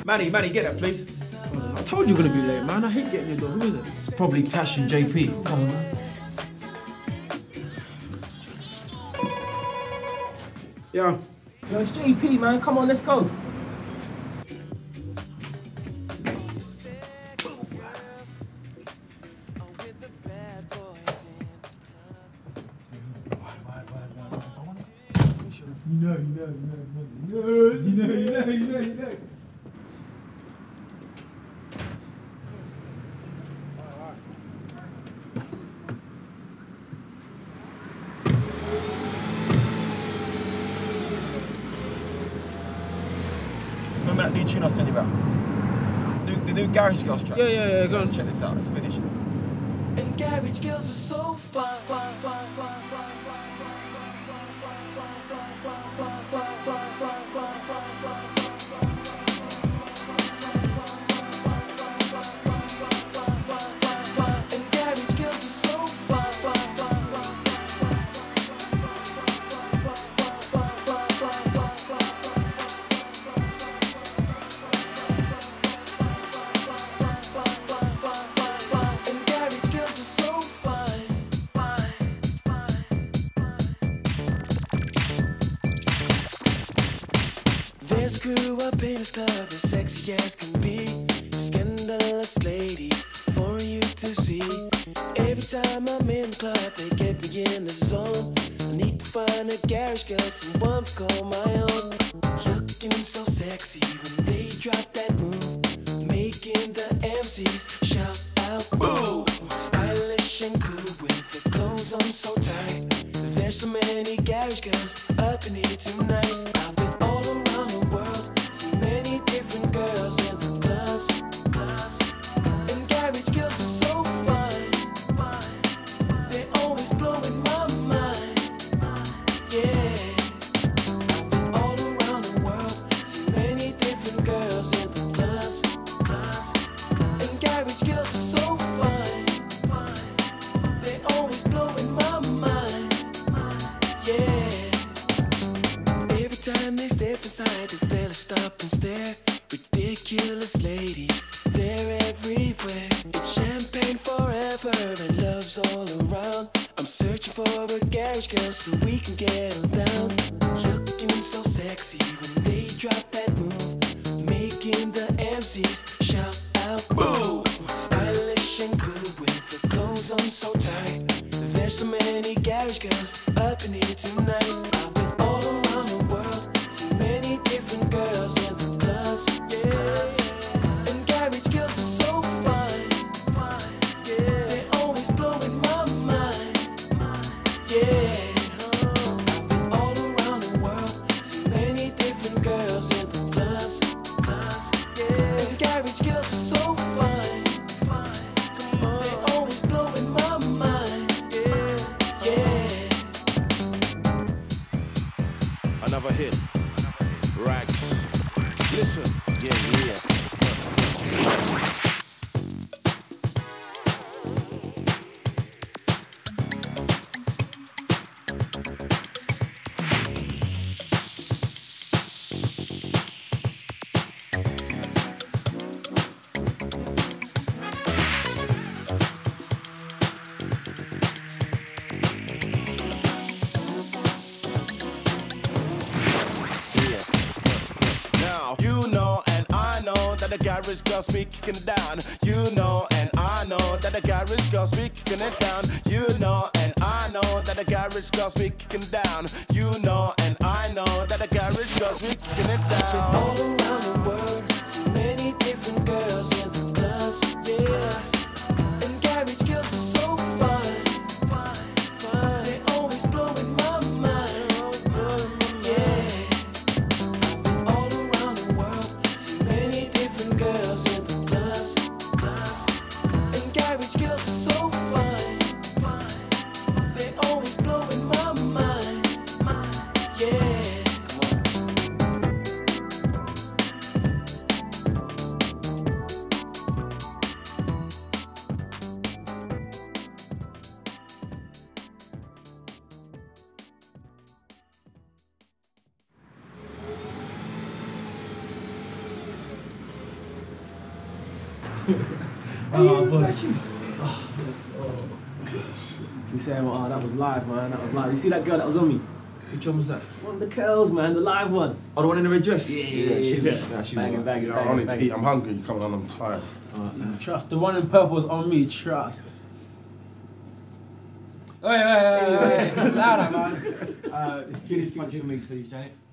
Manny, get that, please. I told you you're gonna be late, man. I hate getting your door. Who is it? It's probably Tash and JP. Come on, man. Yeah. Yo, it's JP, man. Come on, let's go. You know. Remember that new tune I sent you about? The new Garage Girls track? Yeah, go on. Check this out, it's finished. And Garage Girls are so fun. There's a crew up in this club as sexy as can be. Scandalous ladies for you to see. Every time I'm in the club, they get me in the zone. I need to find a garage girl, someone to call my own. Looking so sexy when they drop that move, making the MCs shout out boo. Stylish and cool with the clothes on so tight. There's so many garage girls up in here tonight. I've been all around the world, seen many different girls in the clubs. And garage girls are so fine. They're always blowing my mind. Yeah. I've been all around the world, seen many different girls in the clubs. And garage girls are so fine. They're always blowing my mind. Yeah. Every time they step inside, the fellas stop and stare. Ridiculous ladies, they're everywhere. It's champagne forever and love's all around. I'm searching for a garage girl so we can get them down. Looking so sexy when they drop that move, making the MCs shout out boo. Stylish and cool with the clothes on so tight. There's so many garage girls up in here tonight. I've been all around the world, seen many different girls in the clubs. Yeah. And garage girls are so fine. Yeah. They're always blowing my mind. Yeah. I've been all around the world, seen many different girls in the clubs. Yeah. And garage girls are so fine. They're always blowing my mind. Yeah. Another hit. Rags. Listen. Yeah. Now, you know and I know that the garage girls be kicking it down. You know and I know that the garage girls be kicking it down. You know and I know that the garage girls be kicking it down. You know and I know that the garage girls be kicking it down. All around the world, see many different girls in the clubs. Yeah. And garage girls are so fine. They're always blowing my mind. Yeah. All around the world, see many different girls in the clubs. And garage girls are so fine. They're always blowing my mind. Yeah. Oh, boy. You saying, oh, that was live, man. That was live. You see that girl that was on me? Which one was that? One of the curls, man. The live one. Oh, the one in the red dress? Yeah, she was banging, banging, I need to eat. I'm hungry. You're coming on. I'm tired. Trust, the one in purple was on me, trust. Hey, louder, man. Guinness punch for me, please, Janet.